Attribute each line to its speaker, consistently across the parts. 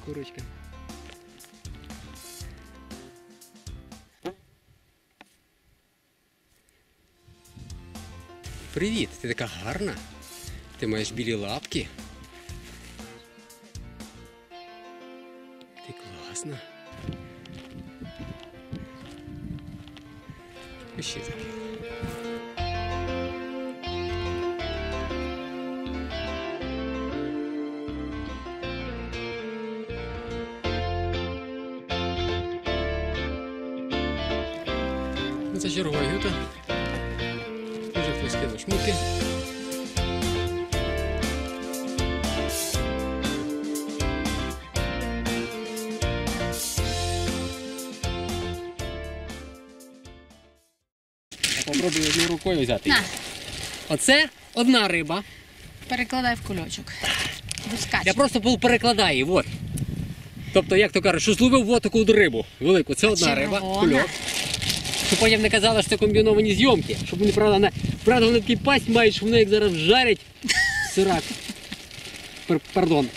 Speaker 1: курочка. Привіт, ти така гарна. Ти маєш білі лапки. Ти класна. І ще таке. Це чергова юта. Вже хтось кинув шмуки. Попробую одною рукою взяти.
Speaker 2: На.
Speaker 1: Оце одна риба.
Speaker 2: Перекладай в кульочок.
Speaker 1: Я просто перекладаю її, от. Тобто, як то кажуть, що зловив от таку рибу велику. Це одна риба, кульок. Щоб потім не казали, що це комбіновані зйомки. Щоб вони, правда, вони такий пасть мають, що вони як зараз жарять сирак. Пардон.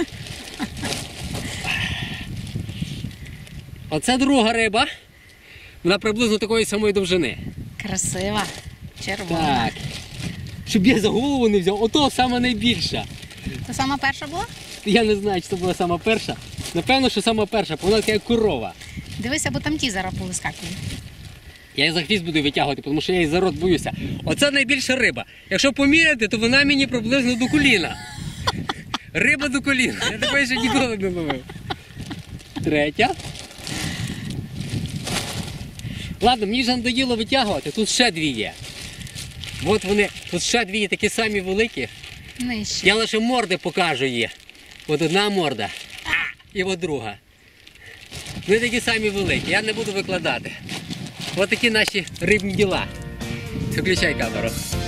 Speaker 1: Оце друга риба. Вона приблизно такої самої довжини.
Speaker 2: Красива. Червона.
Speaker 1: Так. Щоб я за голову не взяв, ото сама найбільша.
Speaker 2: Це сама перша була?
Speaker 1: Я не знаю, чи це була сама перша. Напевно, що сама перша, бо вона така як корова.
Speaker 2: Дивися, бо там ті зараз повискакують.
Speaker 1: Я її за хвіст буду витягувати, тому що я її за рот боюся. Оце найбільша риба. Якщо поміряти, то вона мені приблизно до коліна. Риба до коліна. Я такої ще ніколи не ловив. Третя. Ладно, мені вже надоїло витягувати, тут ще дві є. От вони, тут ще дві такі самі великі.
Speaker 2: Нижче.
Speaker 1: Я лише морди покажу її. От одна морда. І от друга. Вони такі самі великі, я не буду викладати. Ось такі наші рибні діла. Виключай камеру.